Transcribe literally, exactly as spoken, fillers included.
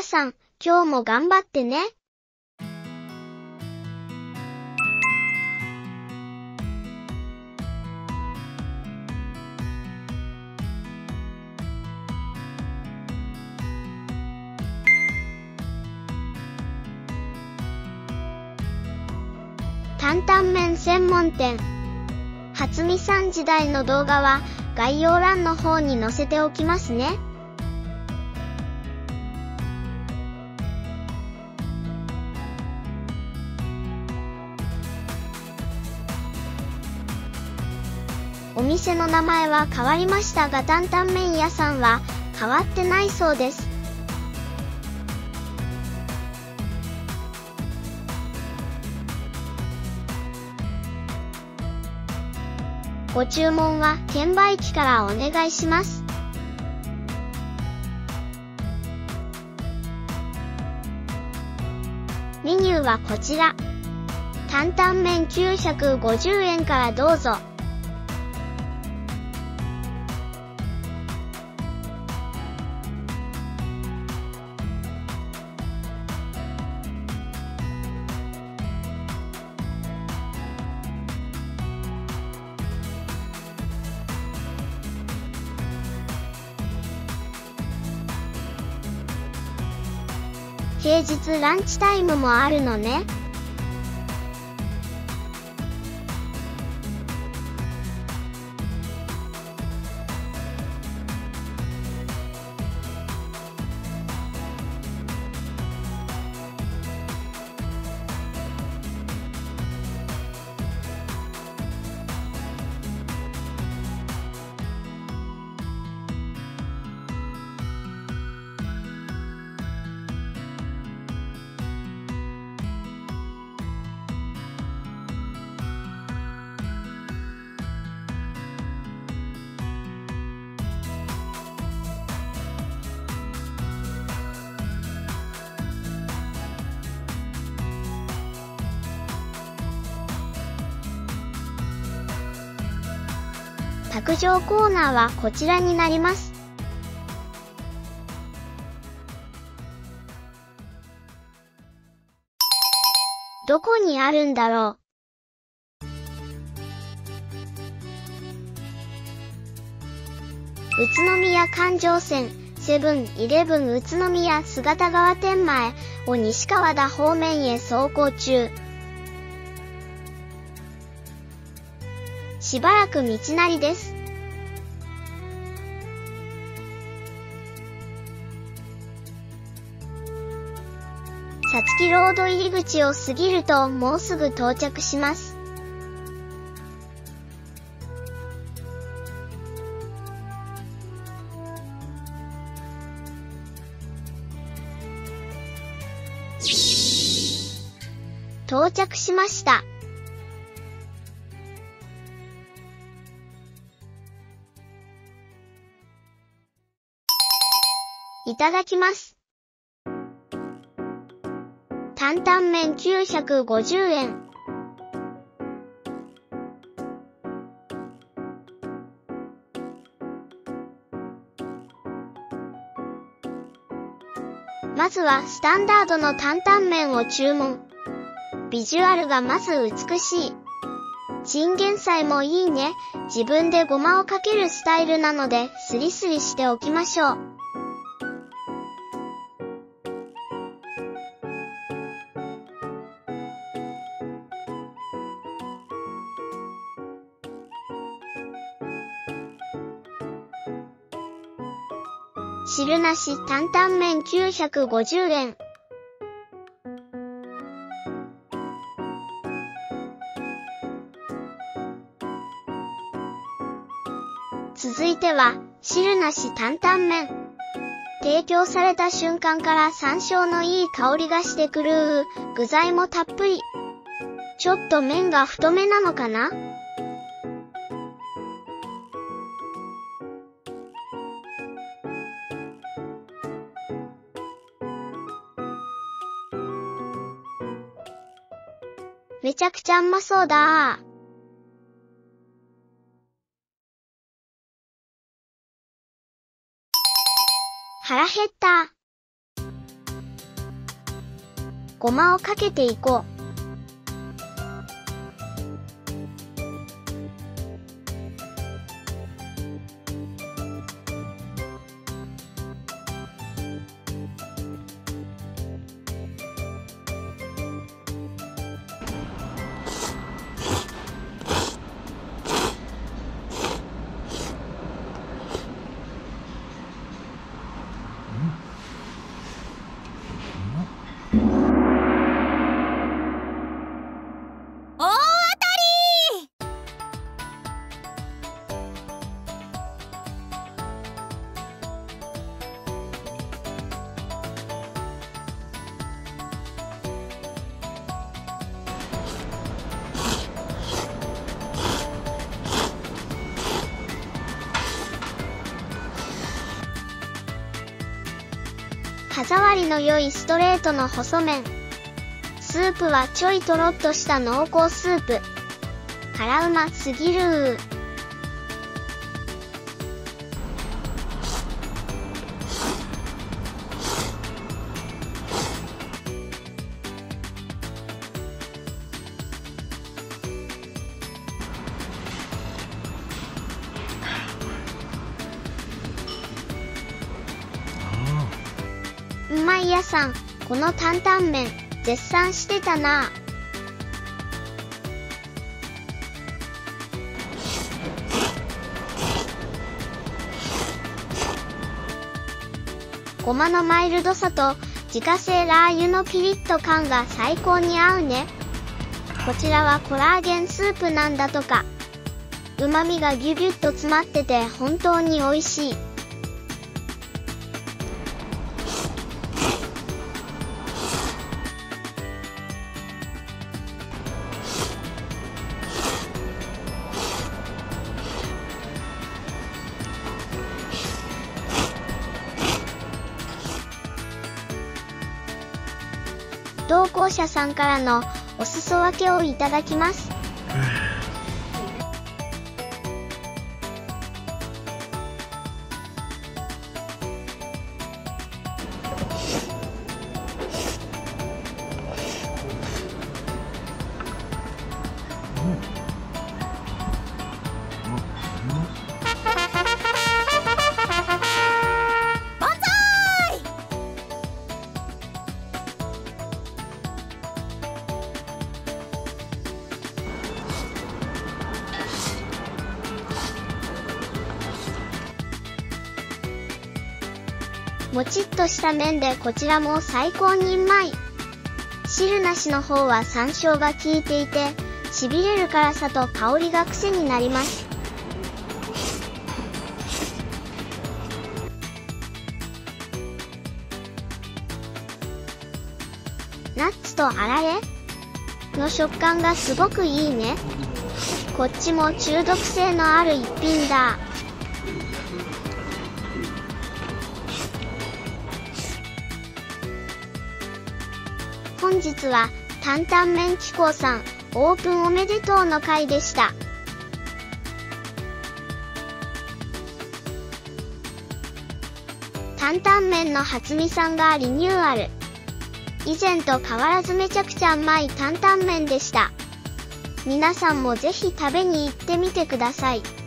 皆さん、今日も頑張ってね。担々麺専門店。初見さん時代の動画は概要欄の方に載せておきますね。お店の名前は変わりましたが、担々麺屋さんは変わってないそうです。ご注文は券売機からお願いします。メニューはこちら。担々麺きゅうひゃくごじゅうえんからどうぞ。平日ランチタイムもあるのね。卓上コーナーはこちらになります。どこにあるんだろう。宇都宮環状線セブンイレブン宇都宮姿川店前を西川田方面へ走行中。しばらく道なりです。さつきロード入り口を過ぎるともうすぐ到着します。到着しました。いただきます。担々麺きゅうひゃくごじゅうえん。まずはスタンダードの担々麺を注文。ビジュアルがまず美しい。チンゲン菜もいいね。自分でごまをかけるスタイルなのでスリスリしておきましょう。汁なし担々麺きゅうひゃくごじゅうえん。続いては汁なし担々麺。提供された瞬間から山椒のいい香りがしてくる。具材もたっぷり。ちょっと麺が太めなのかな？めちゃくちゃうまそうだー。腹減った。 ごまをかけていこう。歯触りの良いストレートの細麺。スープはちょいとろっとした濃厚スープ。辛うますぎるー。うまいやさん、この担々麺、絶賛してたな。ごまのマイルドさと自家製ラー油のピリッと感が最高に合うね。こちらはコラーゲンスープなんだとか。うまみがギュギュッと詰まってて本当に美味しい。同行者さんからのお裾分けをいただきます。もちっとした麺でこちらも最高にうまい。汁なしの方は山椒が効いていて、しびれる辛さと香りが癖になります。ナッツとあられの食感がすごくいいね。こっちも中毒性のある一品だ。本日は担々麺機構さんオープンおめでとうの回でした。担々麺の初見さんがリニューアル。以前と変わらずめちゃくちゃうまい担々麺でした。皆さんもぜひ食べに行ってみてください。